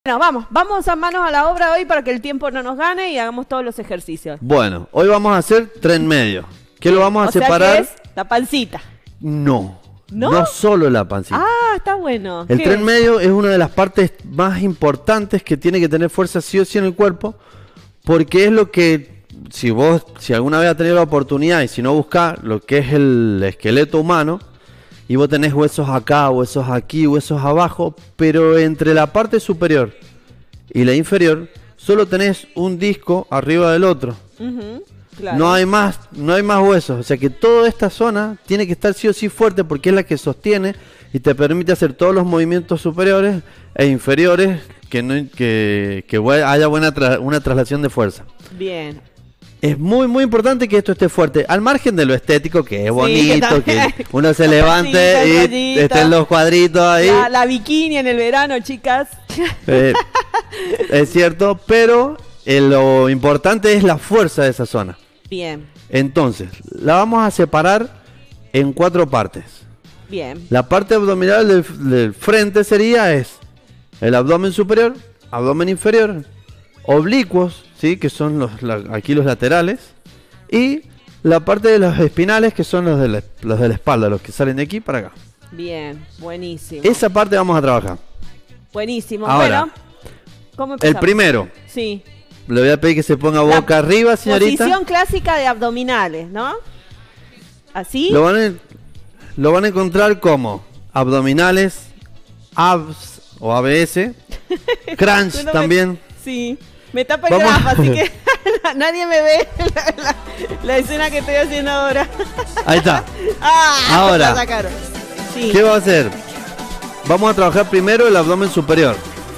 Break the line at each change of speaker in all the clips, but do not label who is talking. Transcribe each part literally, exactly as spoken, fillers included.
Bueno, vamos, vamos a manos a la obra hoy para que el tiempo no nos gane y hagamos todos los ejercicios.
Bueno, hoy vamos a hacer tren medio. ¿Qué lo vamos a
o
separar?
Sea que es la pancita.
No,
no,
no solo la pancita.
Ah, está bueno.
El tren
es?
medio es una de las partes más importantes que tiene que tener fuerza sí o sí en el cuerpo, porque es lo que, si vos, si alguna vez has tenido la oportunidad y si no buscás lo que es el esqueleto humano, y vos tenés huesos acá, huesos aquí, huesos abajo, pero entre la parte superior y la inferior solo tenés un disco arriba del otro.
Uh-huh, claro.
No hay más, no hay más huesos, o sea que toda esta zona tiene que estar sí o sí fuerte porque es la que sostiene y te permite hacer todos los movimientos superiores e inferiores que no que, que haya buena tra una traslación de fuerza.
Bien.
Es muy muy importante que esto esté fuerte, al margen de lo estético, que es bonito,
sí, que,
que uno se levante sí, y estén los cuadritos ahí.
La, la bikini en el verano, chicas.
Eh, es cierto, pero eh, lo importante es la fuerza de esa zona.
Bien.
Entonces, la vamos a separar en cuatro partes.
Bien.
La parte abdominal del, del frente sería es el abdomen superior, abdomen inferior, oblicuos, ¿sí? Que son los, la, aquí los laterales, y la parte de los espinales, que son los de, la, los de la espalda, los que salen de aquí para acá.
Bien, buenísimo.
Esa parte vamos a trabajar.
Buenísimo.
Ahora,
bueno, ¿cómo empezamos?
El primero.
Sí.
Le voy a pedir que se ponga boca
la
arriba, señorita.
Posición clásica de abdominales, ¿no? ¿Así?
Lo van a, lo van a encontrar como abdominales, abs o A B S, crunch no también.
Me, sí. Me tapa el grafo, así que nadie me ve la, la, la escena que estoy haciendo ahora.
Ahí está.
Ah,
ahora,
sí.
¿qué va a hacer? Vamos a trabajar primero el abdomen superior.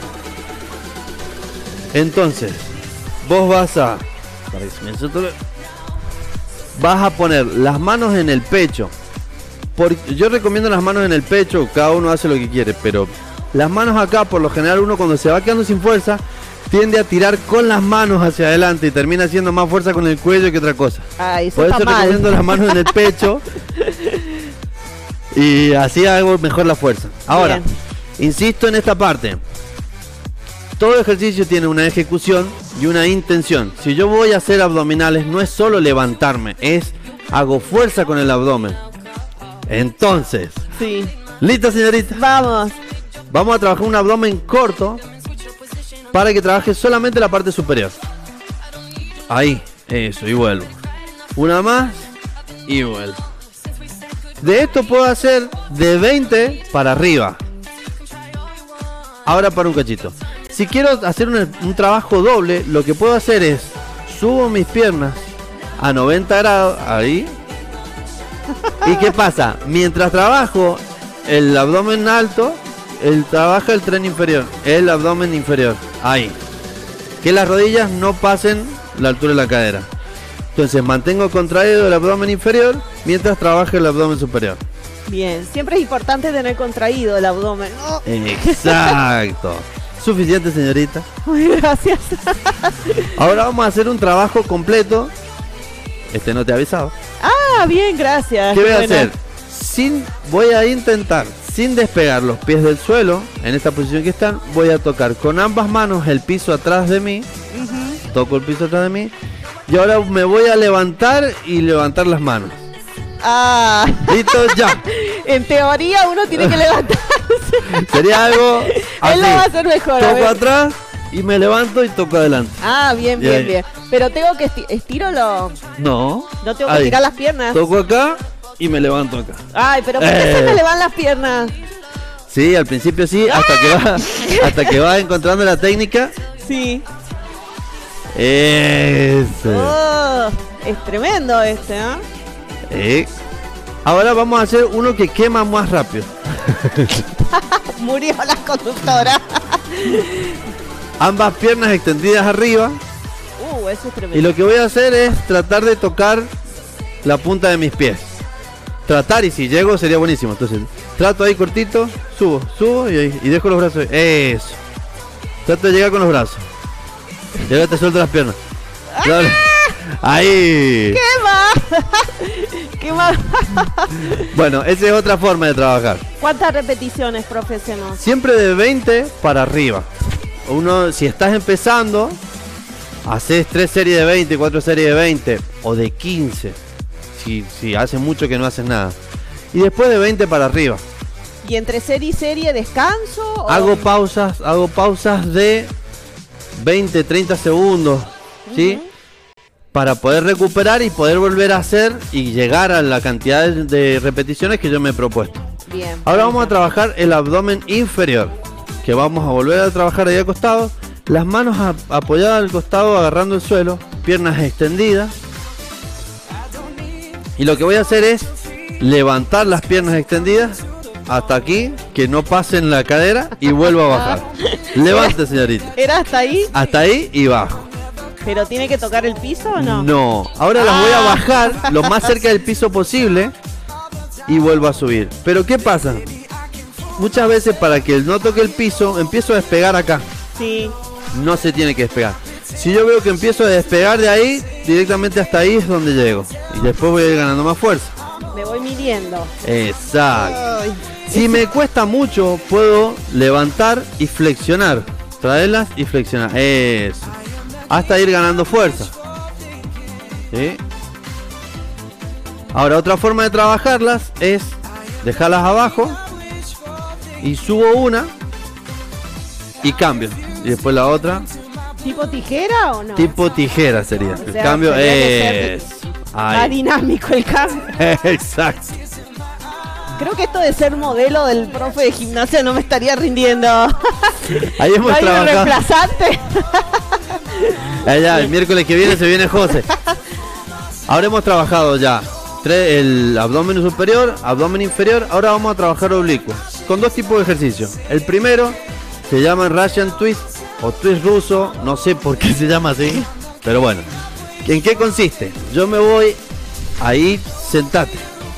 Entonces, vos vas a... Vas a poner las manos en el pecho. Por, yo recomiendo las manos en el pecho, cada uno hace lo que quiere, pero las manos acá, por lo general, uno cuando se va quedando sin fuerza, tiende a tirar con las manos hacia adelante y termina haciendo más fuerza con el cuello que otra cosa.
Ah, eso
por eso
está
recomiendo
mal.
las manos en el pecho y así hago mejor la fuerza. Ahora, bien. Insisto en esta parte. Todo ejercicio tiene una ejecución y una intención. Si yo voy a hacer abdominales, no es solo levantarme, es hago fuerza con el abdomen. Entonces,
sí.
¿Lista, señorita?
Vamos.
Vamos a trabajar un abdomen corto para que trabaje solamente la parte superior. Ahí, eso, y vuelvo. Una más y vuelvo. De esto puedo hacer de veinte para arriba. Ahora para un cachito. Si quiero hacer un, un trabajo doble, lo que puedo hacer es subo mis piernas a noventa grados, ahí. ¿Y qué pasa? Mientras trabajo el abdomen alto, él trabaja el tren inferior, el abdomen inferior, ahí. Que las rodillas no pasen la altura de la cadera. Entonces mantengo contraído el abdomen inferior mientras trabaja el abdomen superior.
Bien, siempre es importante tener contraído el abdomen, ¿no?
Exacto. Suficiente, señorita.
Muy gracias.
Ahora vamos a hacer un trabajo completo. Este no te he avisado.
Ah, bien, gracias.
¿Qué voy a bueno. hacer? Sin, voy a intentar, sin despegar los pies del suelo, en esta posición que están, voy a tocar con ambas manos el piso atrás de mí. Uh-huh. Toco el piso atrás de mí. Y ahora me voy a levantar y levantar las manos.
Ah.
Listo, ya.
En teoría uno tiene que levantarse.
Sería algo así.
Él lo va a hacer mejor.
Toco atrás y me levanto y toco adelante.
Ah, bien, bien, ahí. bien. Pero tengo que esti estiro lo.
No.
No tengo que ahí. Tirar las piernas.
Toco acá y me levanto acá.
Ay, pero ¿por qué eh. se me le van las piernas?
Sí, al principio sí, hasta que va, hasta que vas encontrando la técnica.
Sí.
Eso.
Oh, es tremendo este, ¿eh?
Eh. Ahora vamos a hacer uno que quema más rápido.
Murió la conductora.
Ambas piernas extendidas arriba.
Uh, eso es tremendo.
Y lo que voy a hacer es tratar de tocar la punta de mis pies. Tratar, y si llego sería buenísimo. Entonces, trato ahí cortito, subo, subo y, ahí, y dejo los brazos. Eso. Trato de llegar con los brazos. Y ahora te suelto las piernas. Dale. Ahí.
¿Qué más? ¿Qué más?
Bueno, esa es otra forma de trabajar.
¿Cuántas repeticiones, profe, hacemos?
Siempre de veinte para arriba. uno, si estás empezando, haces tres series de veinte, cuatro series de veinte o de quince. Si, si hace mucho que no haces nada. Y después de veinte para arriba.
¿Y entre serie y serie descanso? O...
Hago pausas, hago pausas de veinte, treinta segundos, ¿sí? Uh-huh. Para poder recuperar y poder volver a hacer y llegar a la cantidad de repeticiones que yo me he propuesto.
Bien.
Ahora vamos a trabajar el abdomen inferior, que vamos a volver a trabajar ahí acostado, las manos a, apoyadas al costado agarrando el suelo, piernas extendidas. Y lo que voy a hacer es levantar las piernas extendidas hasta aquí, que no pasen la cadera y vuelvo a bajar. Levante, señorita.
¿Era hasta ahí?
Hasta ahí y bajo.
¿Pero tiene que tocar el piso o no?
No, ahora ah. las voy a bajar lo más cerca del piso posible y vuelvo a subir. Pero ¿qué pasa? Muchas veces para que no toque el piso, empiezo a despegar acá.
Sí.
No se tiene que despegar. Si yo veo que empiezo a despegar de ahí, directamente hasta ahí es donde llego. Y después voy a ir ganando más fuerza.
Me voy midiendo.
Exacto.
Ay.
Si me cuesta mucho, puedo levantar y flexionar. Traerlas y flexionar. Eso. Hasta ir ganando fuerza. ¿Sí? Ahora, otra forma de trabajarlas es dejarlas abajo y subo una y cambio. Y después la otra.
¿Tipo tijera o no?
Tipo tijera sería.
O
el
sea,
cambio
es
es...
más dinámico el cambio.
Exacto.
Creo que esto de ser modelo del profe de gimnasia no me estaría rindiendo.
Ahí hemos
¿No hay
trabajado.
un reemplazante?
Allá, el miércoles que viene se viene José. Ahora hemos trabajado ya tre- el abdomen superior, abdomen inferior. Ahora vamos a trabajar oblicuo con dos tipos de ejercicios. El primero se llama Russian Twist o twist ruso. No sé por qué se llama así, pero bueno. ¿En qué consiste? Yo me voy ahí, sentate.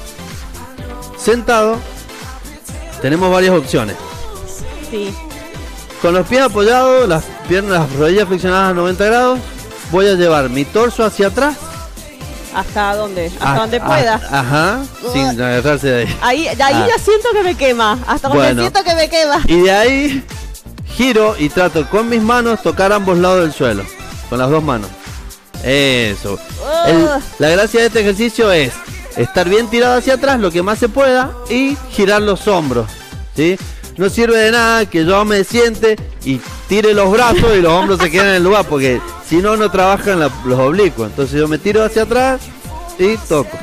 Sentado, tenemos varias opciones.
Sí.
Con los pies apoyados, las piernas, las rodillas flexionadas a noventa grados, voy a llevar mi torso hacia atrás.
¿Hasta dónde? Hasta
a,
donde pueda.
A, ajá, uh, sin agarrarse de ahí.
Ahí, de ahí ah. ya siento que me quema. Hasta donde
bueno,
siento que me quema.
Y de ahí giro y trato con mis manos tocar ambos lados del suelo. Con las dos manos. Eso. Uh. El, la gracia de este ejercicio es estar bien tirado hacia atrás lo que más se pueda y girar los hombros, ¿sí? No sirve de nada que yo me siente y tire los brazos y los hombros se queden en el lugar, porque si no, no trabajan la, los oblicuos. Entonces yo me tiro hacia atrás y toco.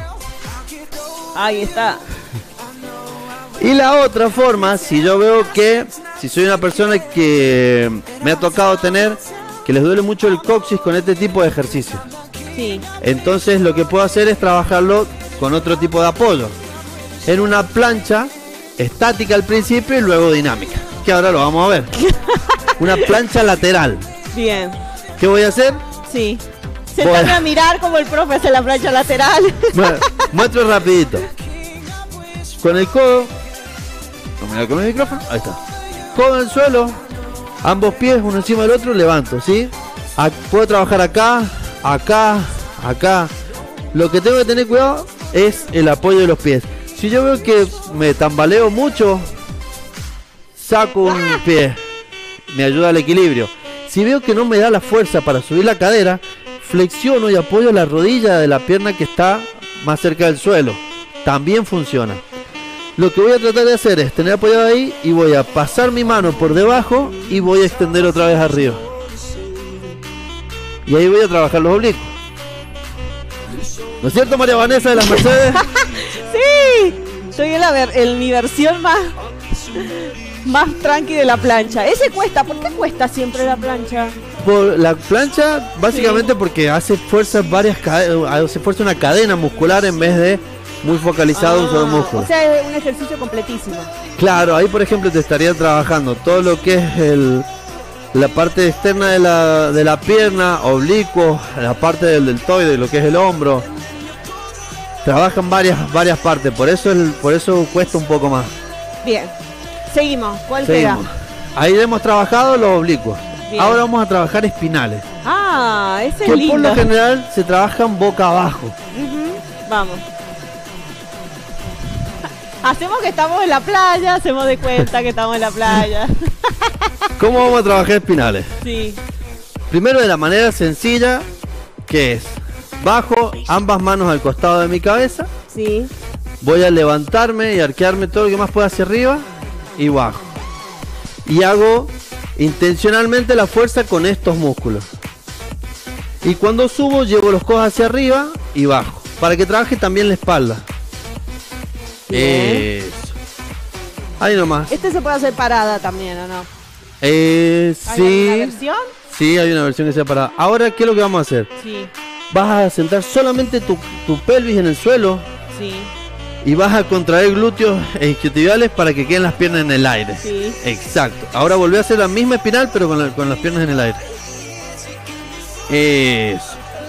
Ahí está.
Y la otra forma, si yo veo que, si soy una persona que me ha tocado tener, que les duele mucho el coxis con este tipo de ejercicio.
Sí.
Entonces lo que puedo hacer es trabajarlo con otro tipo de apoyo. En una plancha estática al principio y luego dinámica, que ahora lo vamos a ver. Una plancha lateral.
Bien.
¿Qué voy a hacer?
Sí. Sentarme
Voy a...
a mirar como el profe hace la plancha lateral.
Bueno, muestro rapidito. Con el codo. Mira con el micrófono. Ahí está. Codo en el suelo. Ambos pies uno encima del otro. Levanto, ¿sí? A... Puedo trabajar acá, acá, acá. Lo que tengo que tener cuidado es el apoyo de los pies. Si yo veo que me tambaleo mucho, saco un pie, me ayuda al equilibrio. Si veo que no me da la fuerza para subir la cadera, flexiono y apoyo la rodilla de la pierna que está más cerca del suelo. También funciona. Lo que voy a tratar de hacer es tener apoyado ahí y voy a pasar mi mano por debajo y voy a extender otra vez arriba. Y ahí voy a trabajar los oblicuos. ¿No es cierto, María Vanessa de las Mercedes?
Sí, soy en, la ver, en mi versión más, más tranqui de la plancha. Ese cuesta, ¿por qué cuesta siempre la plancha?
Por la plancha, básicamente sí. Porque hace fuerza varias hace fuerza una cadena muscular en vez de muy focalizado ah, un solo músculo.
O sea, es un ejercicio completísimo.
Claro, ahí por ejemplo te estaría trabajando todo lo que es el la parte externa de la, de la pierna, oblicuo, la parte del deltoide, lo que es el hombro. Trabajan varias varias partes, por eso el, por eso cuesta un poco más.
Bien, seguimos. ¿Cuál
seguimos.
queda?
Ahí hemos trabajado los oblicuos.
Bien.
Ahora vamos a trabajar espinales.
Ah, ese es
que
lindo.
Por lo general se trabajan boca abajo.
Uh-huh. Vamos. Hacemos que estamos en la playa, hacemos de cuenta que estamos en la playa.
¿Cómo vamos a trabajar espinales?
Sí.
Primero de la manera sencilla, que es, bajo ambas manos al costado de mi cabeza,
Sí.
voy a levantarme y arquearme todo lo que más pueda hacia arriba y bajo. Y hago intencionalmente la fuerza con estos músculos. Y cuando subo, llevo los codos hacia arriba y bajo, para que trabaje también la espalda.
Bien.
Eso. Ahí nomás.
Este se puede hacer parada también, ¿o no?
Eh,
¿Hay
sí.
alguna versión?
Sí, hay una versión que sea parada. Ahora, ¿qué es lo que vamos a hacer?
Sí.
Vas a sentar solamente tu, tu pelvis en el suelo
Sí.
y vas a contraer glúteos e isquiotibiales para que queden las piernas en el aire.
Sí.
Exacto. Ahora volví a hacer la misma espinal, pero con, la- con las piernas en el aire. Eso.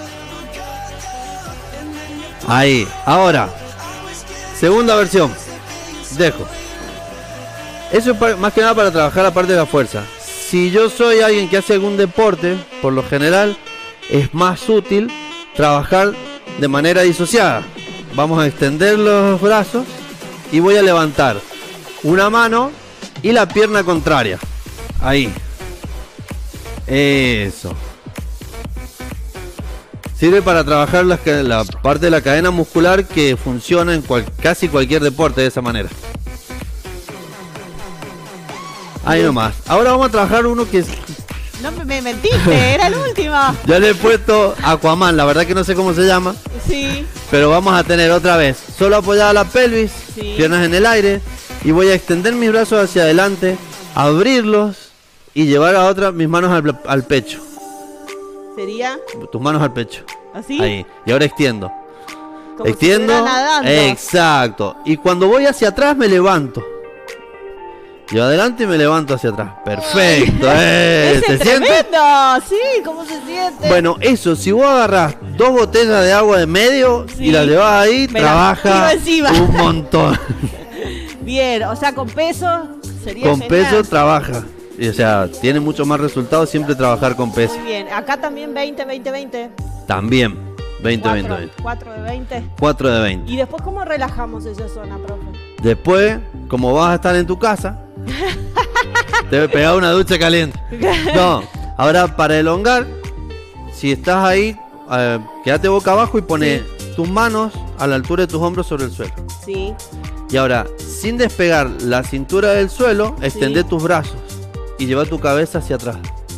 Ahí. Ahora, segunda versión. Dejo. Eso es pa- más que nada para trabajar la parte de la fuerza. Si yo soy alguien que hace algún deporte, por lo general es más útil trabajar de manera disociada. Vamos a extender los brazos y voy a levantar una mano y la pierna contraria. Ahí. Eso. Sirve para trabajar las ca- la parte de la cadena muscular que funciona en cual- casi cualquier deporte de esa manera. Ahí nomás. Ahora vamos a trabajar uno que es-
No me, me mentiste, era el último.
ya le he puesto Aquaman, la verdad que no sé cómo se llama,
Sí.
pero vamos a tener otra vez, solo apoyada la pelvis,
Sí.
piernas en el aire, y voy a extender mis brazos hacia adelante, abrirlos y llevar a otra mis manos al, al pecho.
¿Sería
Tus manos al pecho.
así?
Ahí. Y ahora extiendo.
Como si
Extiendo.
estuviera nadando.
Exacto. Y cuando voy hacia atrás me levanto. Yo adelante y me levanto hacia atrás. Perfecto. Eh,
¡Ese
¿Se
es
siente?
tremendo! Sí, ¿cómo se siente?
Bueno, eso, si vos agarrás dos botellas de agua de medio
Sí.
y las llevas ahí,
Me la
trabaja
tiro encima.
un montón.
Bien, o sea, con peso sería
Con
genial.
peso trabaja. Y, o sea, tiene mucho más resultados siempre trabajar con peso.
Muy bien, acá también veinte, veinte, veinte.
También. veinte, veinte,
Cuatro,
veinte.
cuatro de veinte.
cuatro de veinte.
Y después, ¿cómo relajamos esa zona, profe?
Después, como vas a estar en tu casa, te voy a pegar una ducha caliente. No, ahora para elongar, si estás ahí, eh, quédate boca abajo y pone tus manos a la altura de tus hombros sobre el suelo.
Sí.
Y ahora, sin despegar la cintura del suelo, extende
Sí.
tus brazos y lleva tu cabeza hacia atrás.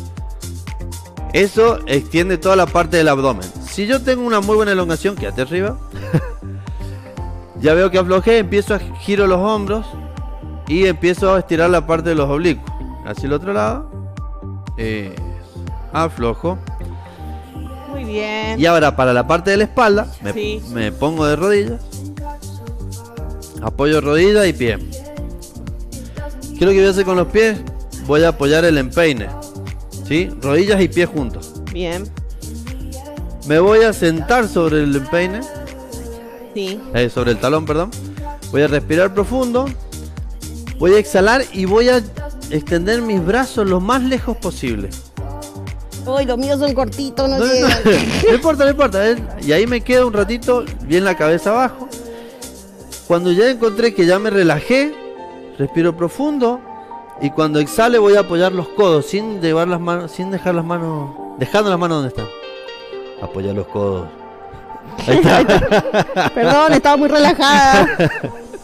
Eso extiende toda la parte del abdomen. Si yo tengo una muy buena elongación, quédate arriba. Ya veo que aflojé, empiezo a giro los hombros y empiezo a estirar la parte de los oblicuos. Hacia el otro lado. Eso. Aflojo.
Muy bien.
Y ahora para la parte de la espalda, me,
Sí.
me pongo de rodillas. Apoyo rodilla y pie. ¿Qué es lo que voy a hacer con los pies? Voy a apoyar el empeine. ¿Sí? Rodillas y pies juntos.
Bien.
Me voy a sentar sobre el empeine.
Sí.
Eh, sobre el talón, perdón. Voy a respirar profundo. Voy a exhalar y voy a extender mis brazos lo más lejos posible.
Uy, los míos son cortitos, no,
No, no,
llegan.
no importa, no importa. eh. Y ahí me quedo un ratito, bien la cabeza abajo. Cuando ya encontré que ya me relajé, respiro profundo. Y cuando exhale voy a apoyar los codos sin llevar las manos, sin dejar las manos, dejando las manos donde están. Apoyar los codos. Ahí está.
Perdón, estaba muy relajada.